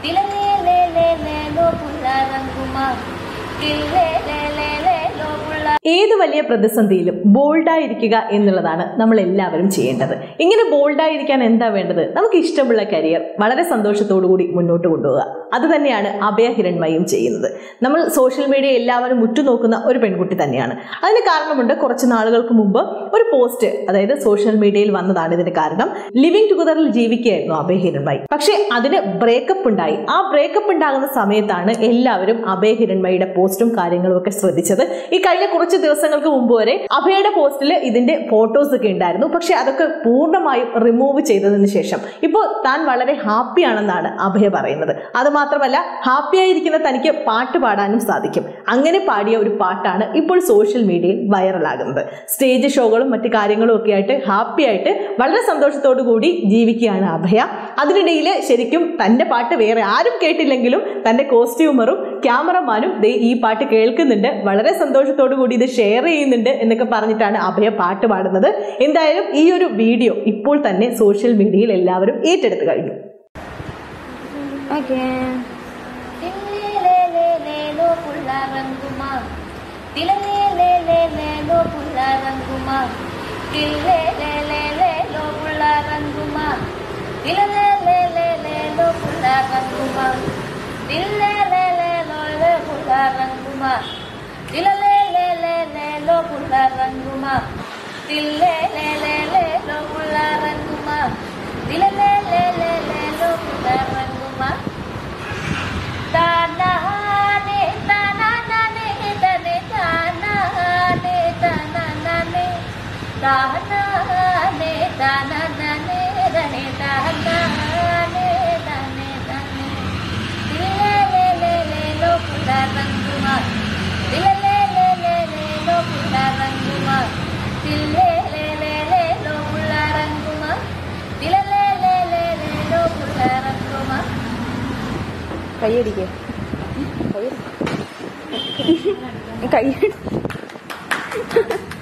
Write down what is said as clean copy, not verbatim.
तिलले ले ले ले लो पुला रंगुमा तिलले ले ले ले लो पुला. ഏത് വലിയ പ്രതിസന്ധിയിലും ബോൾഡായിരിക്കുക എന്നുള്ളതാണ് നമ്മൾ എല്ലാവരും ചെയ്യേണ്ടത്. ഇങ്ങനെ ബോൾഡായിരിക്കാൻ എന്താ വേണ്ടത്? നമുക്ക് ഇഷ്ടമുള്ള കരിയർ വളരെ സന്തോഷത്തോടു കൂടി മുന്നോട്ട് കൊണ്ടുപോകുക. അത് തന്നെയാണ് അഭയ ഹിരൺമയും ചെയ്യുന്നത്. നമ്മൾ സോഷ്യൽ മീഡിയ എല്ലാവരും ഉറ്റുനോക്കുന്ന ഒരു പെൺകുട്ടി തന്നെയാണ്. അതിന് കാരണമുണ്ട്. കുറച്ച് നാളുകൾക്ക് മുമ്പ് ഒരു പോസ്റ്റ്, അതായത് സോഷ്യൽ മീഡിയയിൽ വന്നതാണ് ഇതിന് കാരണം. ലിവിംഗ് ടുഗദറിൽ ജീവിക്കുകയായിരുന്നു അഭയ ഹിരൺമയി. പക്ഷെ അതിന് ബ്രേക്കപ്പ് ഉണ്ടായി. ആ ബ്രേക്കപ്പ് ഉണ്ടാകുന്ന സമയത്താണ് എല്ലാവരും അഭയ ഹിരൺമയുടെ പോസ്റ്റും കാര്യങ്ങളും ഒക്കെ ശ്രദ്ധിച്ചത്. ഈ കഴിഞ്ഞ കുറച്ച് ദിവസങ്ങൾക്ക് മുമ്പ് വരെ അഭയയുടെ പോസ്റ്റിൽ ഇതിന്റെ ഫോട്ടോസ് ഒക്കെ ഉണ്ടായിരുന്നു. പക്ഷെ അതൊക്കെ പൂർണ്ണമായും റിമൂവ് ചെയ്തതിന് ശേഷം ഇപ്പോൾ താൻ വളരെ ഹാപ്പിയാണെന്നാണ് അഭയ പറയുന്നത്. അത് മാത്രമല്ല, ഹാപ്പി ആയിരിക്കുന്ന തനിക്ക് പാട്ട് പാടാനും സാധിക്കും. അങ്ങനെ പാടിയ ഒരു പാട്ടാണ് ഇപ്പോൾ സോഷ്യൽ മീഡിയയിൽ വൈറലാകുന്നത്. സ്റ്റേജ് ഷോകളും മറ്റു കാര്യങ്ങളും ഒക്കെ ആയിട്ട് ഹാപ്പി ആയിട്ട് വളരെ സന്തോഷത്തോടു കൂടി ജീവിക്കുകയാണ് അഭയ. അതിനിടയിൽ ശരിക്കും തന്റെ പാട്ട് വേറെ ആരും കേട്ടില്ലെങ്കിലും തന്റെ കോസ്റ്റ്യൂമറും ക്യാമറമാനും ഈ പാട്ട് കേൾക്കുന്നുണ്ട്, വളരെ സന്തോഷത്തോടു കൂടി ഇത് ഷെയർ ചെയ്യുന്നുണ്ട് എന്നൊക്കെ പറഞ്ഞിട്ടാണ് അഭയ പാട്ട് പാടുന്നത്. എന്തായാലും ഈ ഒരു വീഡിയോ ഇപ്പോൾ തന്നെ സോഷ്യൽ മീഡിയയിൽ എല്ലാവരും ഏറ്റെടുത്തു കഴിഞ്ഞു. लो पुला रंगुमा तिल्ले ले ले ले लो पुला रंगुमा तिल्ले ले ले ले लो पुला रंगुमा ताना ने ताना ने तने ताना ने ताना ने ताना ने ताना ने रने ताना ने तने तने तिल्ले ले ले ले लो पुला रंगुमा तिल्ले लो पुला रंगुमा तिल्ले ले ले ले लो पुला रंगुमा तिल्ले ले ले ले लो पुला रंगुमा. കൈയടിക്കേ കൈ